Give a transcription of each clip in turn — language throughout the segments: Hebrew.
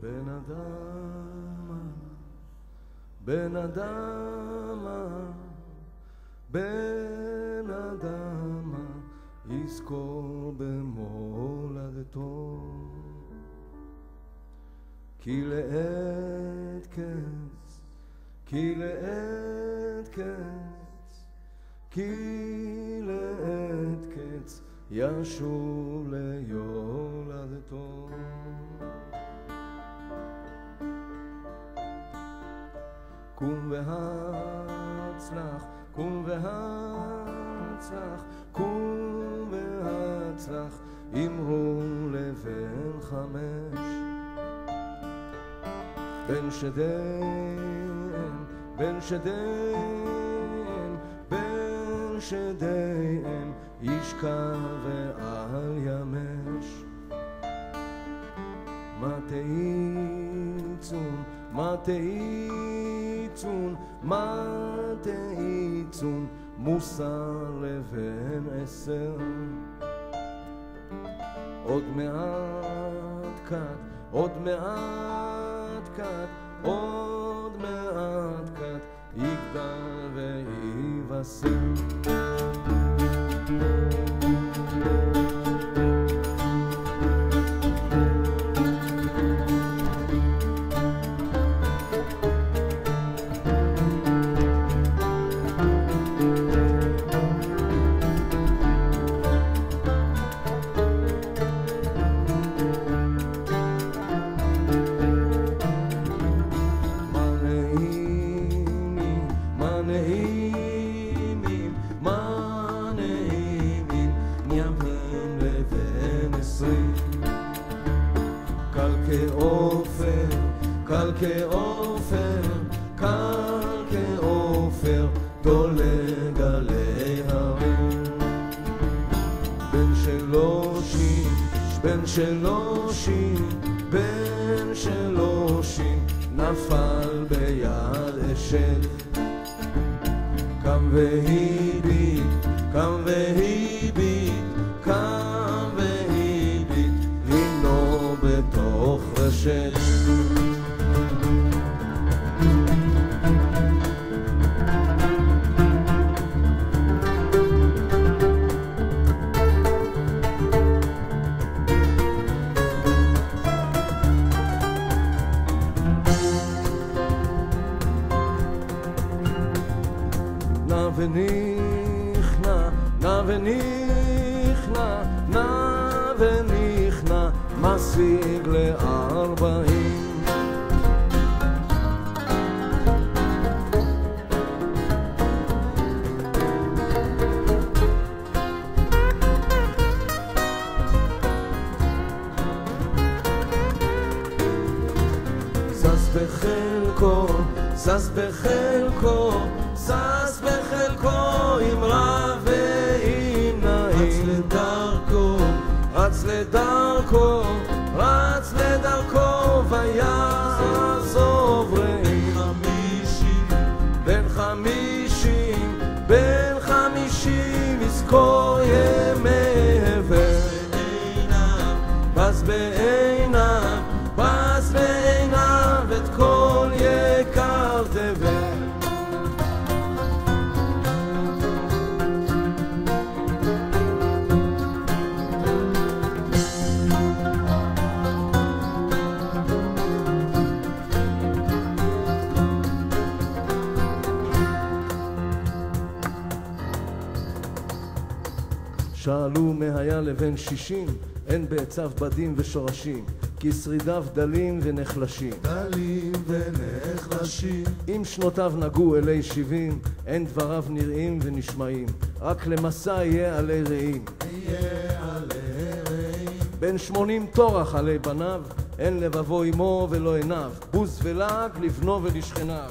בן אדמה, בן אדמה, בן אדמה, יזכור במולדתו. כי לעת קץ, כי לעת קץ, כי לעת קץ, ישוב ליולדתו. קום והצלח, קום והצלח, קום והצלח, אמרו לבן חמש. בן שדיהם, בן שדיהם, בן שדיהם, ישכב ועל ימש. מה תאיצון, מה תאיצון, מה תאיצון, מוסר לבן עשר. עוד מעט קט, עוד מעט קט, עוד מעט קט, יגדל ויבשר. קל כאופר, קל כאופר, דולג עלי הרים. בן שלושים, בן שלושים, בן שלושים, נפל ביד אשת. קם והביט, קם והביט, קם והביט, הינו בתוך רשת. ונכנע, נע ונכנע, נע ונכנע, משיג ל40. זז בחלקו, זז בחלקו, זז בחלקו עם רע ועם נעים. רץ לדרכו, רץ לדרכו, רץ לדרכו, ויעזוב רעים. בן חמישים, בן חמישים, יזכור ימי הבל. בז בעיניו, בז בעיניו, את כל יקר תבל. שאלו מההיה לבן 60, אין בעציו בדים ושורשים, כי שרידיו דלים ונחלשים. דלים ונחלשים. אם שנותיו נגעו אלי 70, אין דבריו נראים ונשמעים, רק למסע יהיה עלי רעים. יהיה עלי רעים. בן 80 תורח עלי בניו, אין לבבו עמו ולא עיניו, בוז ולעג לבנו ולשכניו.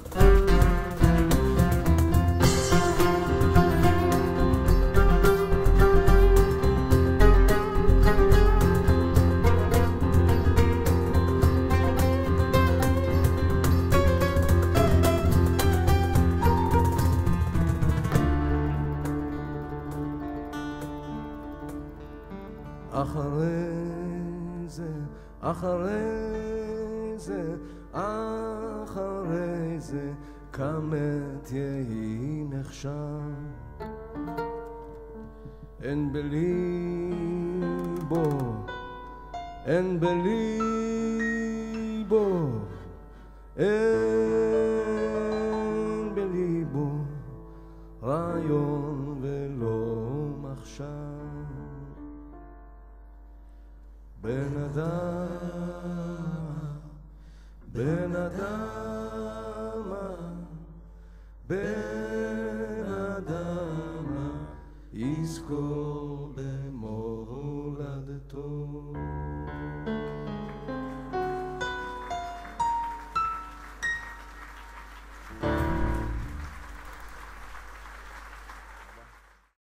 אחרי זה, אחרי זה כמת יהי נחשב. אין בליבו, אין בליבו, אין בליבו רעיון ולא מחשב. בן אדם, בן אדמה, בן אדמה, יזכור